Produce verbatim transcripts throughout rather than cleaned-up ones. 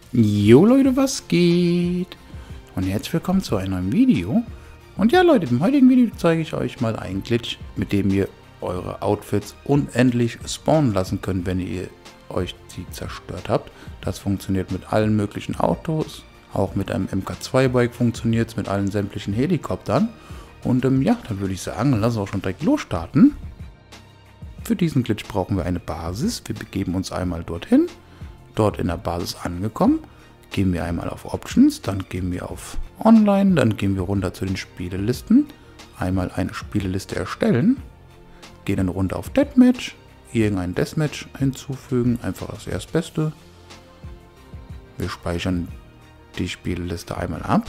Jo Leute, was geht? Und herzlich willkommen zu einem neuen Video. Und ja Leute, im heutigen Video zeige ich euch mal einen Glitch, mit dem ihr eure Outfits unendlich spawnen lassen könnt, wenn ihr euch sie zerstört habt. Das funktioniert mit allen möglichen Autos, auch mit einem M K zwei Bike funktioniert es, mit allen sämtlichen Helikoptern. Und ähm, ja, dann würde ich sagen, lass uns auch schon direkt losstarten. Für diesen Glitch brauchen wir eine Basis. Wir begeben uns einmal dorthin. Dort in der Basis angekommen, gehen wir einmal auf Options, dann gehen wir auf Online, dann gehen wir runter zu den Spielelisten, einmal eine Spieleliste erstellen, gehen dann runter auf Deathmatch, irgendein Deathmatch hinzufügen, einfach das Erstbeste. Wir speichern die Spieleliste einmal ab.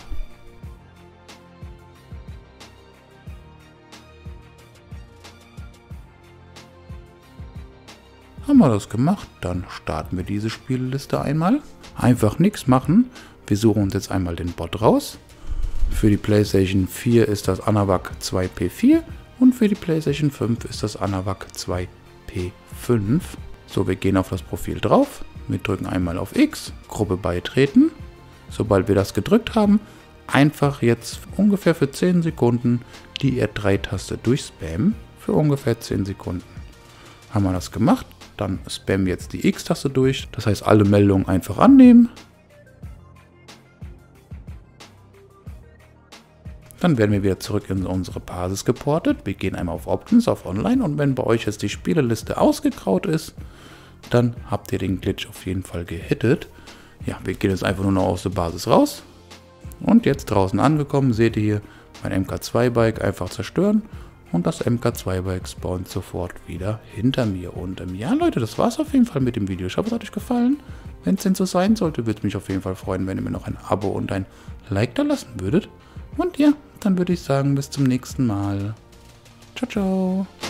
Haben wir das gemacht, dann starten wir diese Spielliste einmal. Einfach nichts machen. Wir suchen uns jetzt einmal den Bot raus. Für die PlayStation vier ist das Anavac zwei P vier und für die PlayStation fünf ist das Anavac zwei P fünf. So, wir gehen auf das Profil drauf. Wir drücken einmal auf X, Gruppe beitreten. Sobald wir das gedrückt haben, einfach jetzt ungefähr für zehn Sekunden die R drei Taste durchspammen. Für ungefähr zehn Sekunden. Haben wir das gemacht? Dann spammen wir jetzt die X-Taste durch. Das heißt, alle Meldungen einfach annehmen. Dann werden wir wieder zurück in unsere Basis geportet. Wir gehen einmal auf Options, auf Online. Und wenn bei euch jetzt die Spieleliste ausgegraut ist, dann habt ihr den Glitch auf jeden Fall gehittet. Ja, wir gehen jetzt einfach nur noch aus der Basis raus. Und jetzt draußen angekommen, seht ihr hier mein M K zwei Bike einfach zerstören. Und das M K zwei Bike spawnt sofort wieder hinter mir. Und ähm, ja Leute, das war's auf jeden Fall mit dem Video. Ich hoffe, es hat euch gefallen. Wenn es denn so sein sollte, würde es mich auf jeden Fall freuen, wenn ihr mir noch ein Abo und ein Like da lassen würdet. Und ja, dann würde ich sagen, bis zum nächsten Mal. Ciao, ciao.